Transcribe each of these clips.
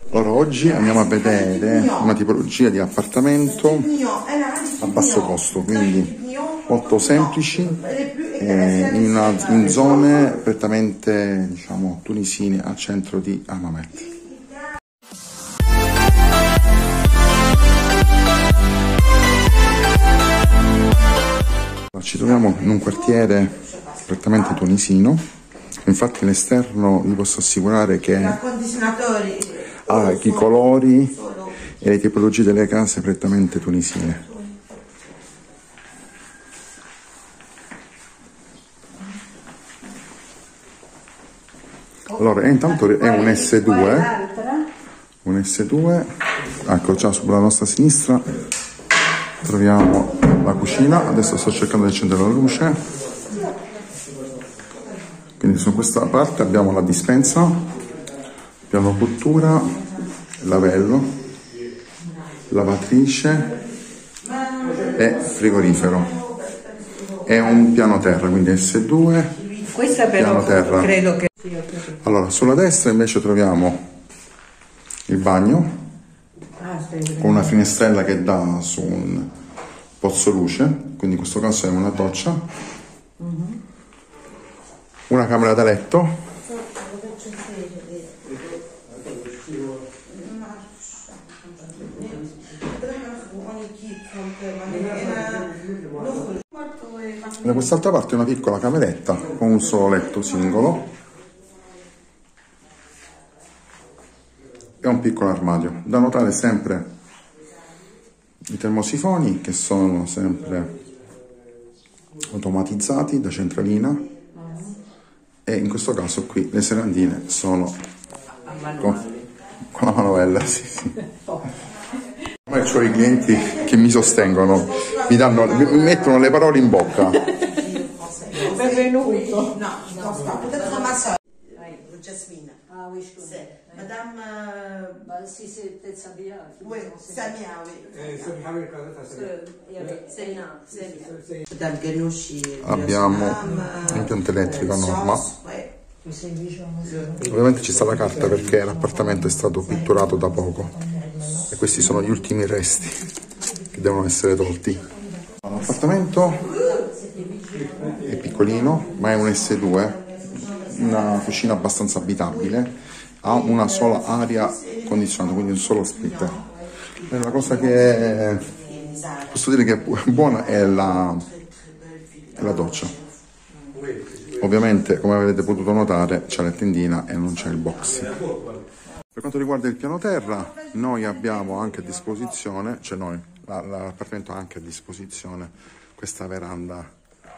Allora, oggi andiamo a vedere una tipologia di appartamento a basso costo, quindi molto semplici, in zone prettamente, diciamo, tunisine al centro di Hammamet. Ci troviamo in un quartiere prettamente tunisino, infatti l'esterno vi posso assicurare che ha i colori e le tipologie delle case prettamente tunisine. Allora, intanto è un S2, ecco già sulla nostra sinistra troviamo la cucina, adesso sto cercando di accendere la luce, quindi su questa parte abbiamo la dispensa, piano cottura, lavello, lavatrice e frigorifero. È un piano terra, quindi S2, questa però piano terra. Credo che... Allora, sulla destra invece troviamo il bagno, con una finestrella che dà su un pozzo luce, quindi in questo caso è una doccia, una camera da letto, da quest'altra parte una piccola cameretta con un solo letto singolo e un piccolo armadio. Da notare sempre i termosifoni, che sono sempre automatizzati da centralina, e in questo caso qui le serrandine sono con la manovella. Sì. Ormai ho i clienti che mi sostengono, mi mettono le parole in bocca. Benvenuto. Jasmine. Ah oui, je connais. Madame. Bah, si c'était Samia. Oui, Samia, oui. Madame Ghanouchi. Abbiamo l'impianto elettrico a norma. Ovviamente ci sta la carta perché l'appartamento è stato pitturato da poco e questi sono gli ultimi resti che devono essere tolti. L'appartamento è piccolino, ma è un S2. Una cucina abbastanza abitabile, ha una sola aria condizionata, quindi un solo splitter. La cosa che posso dire che è buona è la doccia. Ovviamente, come avete potuto notare, c'è la tendina e non c'è il box. Per quanto riguarda il piano terra, noi abbiamo anche a disposizione, cioè noi, l'appartamento ha anche a disposizione questa veranda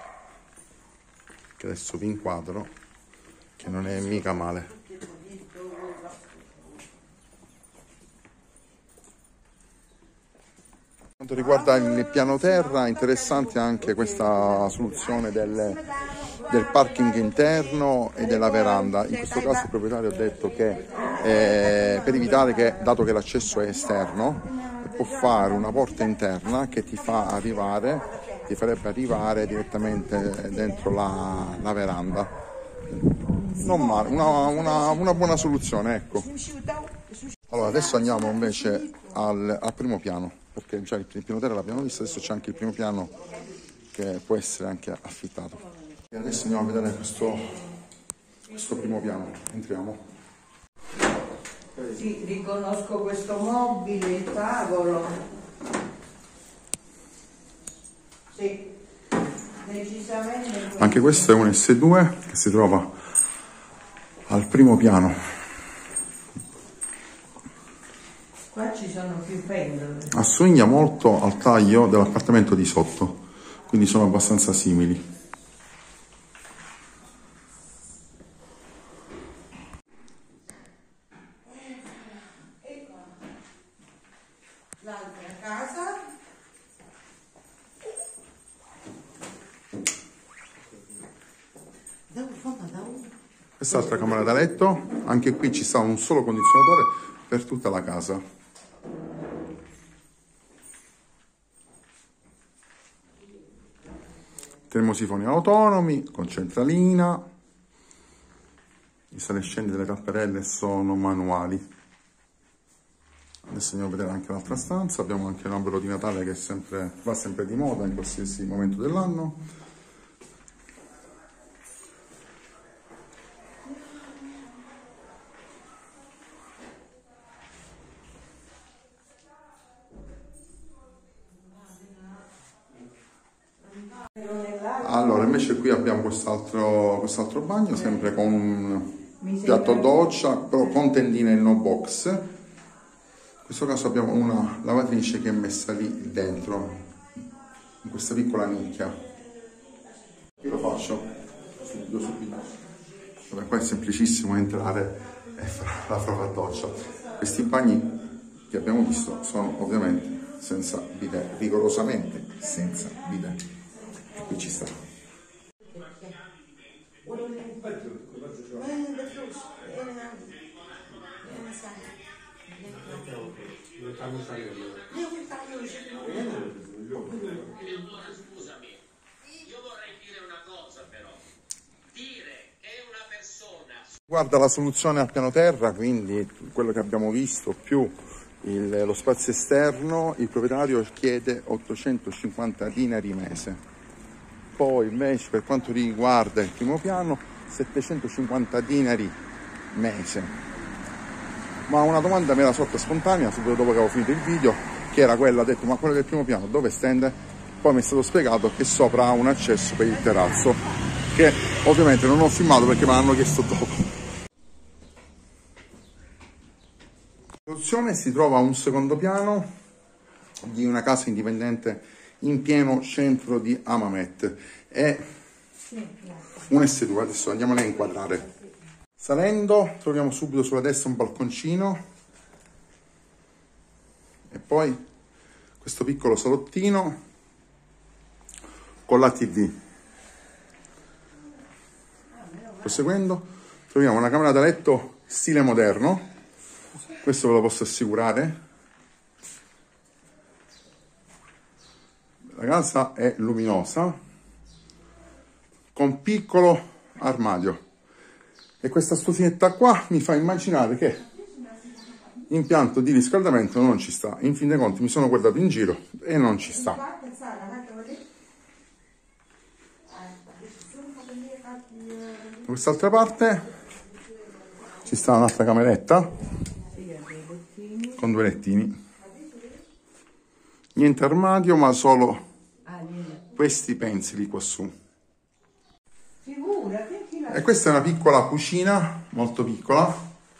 che adesso vi inquadro, che non è mica male. Per quanto riguarda il piano terra, interessante anche questa soluzione del parking interno e della veranda. In questo caso il proprietario ha detto che per evitare che, dato che l'accesso è esterno, può fare una porta interna che ti farebbe arrivare direttamente dentro la veranda. Non male, una buona soluzione, ecco. Allora, adesso andiamo invece al primo piano, perché già il piano terra l'abbiamo visto, adesso c'è anche il primo piano che può essere anche affittato. E adesso andiamo a vedere questo primo piano, entriamo. Sì, riconosco questo mobile, il tavolo. Sì. Anche questo è un S2 che si trova al primo piano. Qua ci sono più pendole. Assomiglia molto al taglio dell'appartamento di sotto, quindi sono abbastanza simili. L'altra casa. Quest'altra camera da letto, anche qui ci sta un solo condizionatore per tutta la casa. Termosifoni autonomi con centralina, i sali e scendi delle tapparelle sono manuali. Adesso andiamo a vedere anche l'altra stanza. Abbiamo anche un albero di Natale che va sempre di moda in qualsiasi momento dell'anno. Allora, invece qui abbiamo quest'altro bagno, sempre con un piatto doccia, però con tendina e no box. In questo caso abbiamo una lavatrice che è messa lì dentro, in questa piccola nicchia. Io lo faccio subito. Vabbè, qua è semplicissimo entrare e fare la propria doccia. Questi bagni che abbiamo visto sono ovviamente senza bidet, rigorosamente senza bidet. E qui ci sta. Guarda la soluzione a piano terra, quindi quello che abbiamo visto più lo spazio esterno, il proprietario chiede 850 dinari mese. Poi invece per quanto riguarda il primo piano 750 dinari mese. Ma una domanda mi era sorta spontanea subito dopo che avevo finito il video, che era quella, ho detto: ma quello del primo piano dove stende? Poi mi è stato spiegato che sopra ha un accesso per il terrazzo, che ovviamente non ho filmato perché me l'hanno chiesto dopo. In soluzione si trova un secondo piano di una casa indipendente in pieno centro di Hammamet. È un S2, adesso andiamole a inquadrare. Salendo troviamo subito sulla destra un balconcino e poi questo piccolo salottino con la TV. Proseguendo troviamo una camera da letto stile moderno, questo ve lo posso assicurare. La casa è luminosa, con piccolo armadio, e questa stufinetta qua mi fa immaginare che impianto di riscaldamento non ci sta. In fin dei conti mi sono guardato in giro e non ci sta. Da quest'altra parte ci sta un'altra cameretta con 2 lettini, niente armadio ma solo questi pensili qua su. E questa è una piccola cucina, molto piccola.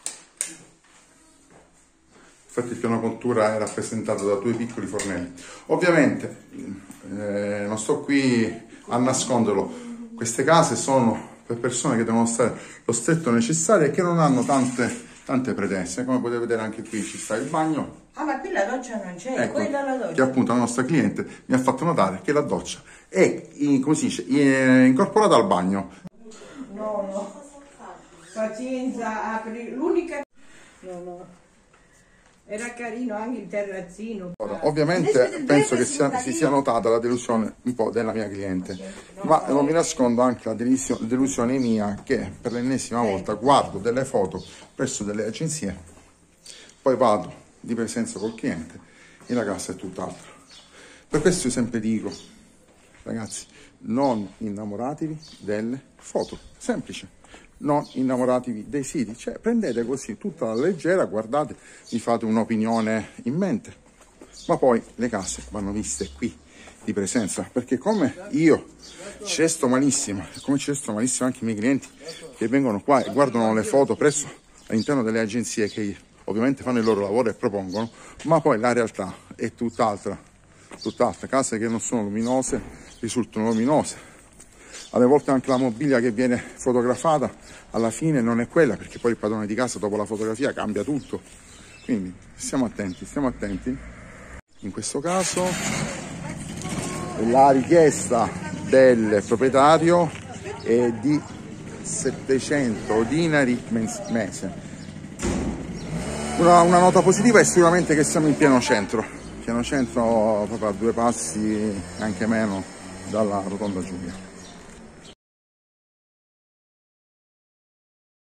Infatti il piano cottura è rappresentato da 2 piccoli fornelli. Ovviamente non sto qui a nasconderlo, queste case sono per persone che devono stare lo stretto necessario e che non hanno tante pretese. Come potete vedere anche qui ci sta il bagno. Ah, ma qui la doccia non c'è, ecco, quella è la doccia. Che appunto la nostra cliente mi ha fatto notare che la doccia è, come si dice, incorporata al bagno. No. Pazienza, apri. L'unica... No. Era carino anche il terrazzino. Ora, ovviamente penso che si sia notata la delusione un po' della mia cliente, ma non vi nascondo anche la delusione mia, che per l'ennesima volta guardo delle foto presso delle agenzie, poi vado di presenza col cliente e la casa è tutt'altro. Per questo io sempre dico, ragazzi, non innamoratevi delle foto, semplice. Non innamoratevi dei siti, cioè prendete così tutta la leggera, guardate, vi fate un'opinione in mente, ma poi le case vanno viste qui di presenza, perché come io ci sto malissimo, come ci sto malissimo anche i miei clienti che vengono qua e guardano le foto presso all'interno delle agenzie che ovviamente fanno il loro lavoro e propongono, ma poi la realtà è tutt'altra, case che non sono luminose risultano luminose. Alle volte anche la mobilia che viene fotografata alla fine non è quella, perché poi il padrone di casa dopo la fotografia cambia tutto. Quindi stiamo attenti. In questo caso la richiesta del proprietario è di 700 dinari mese. Una nota positiva è sicuramente che siamo in pieno centro proprio a 2 passi, anche meno, dalla rotonda Giulia.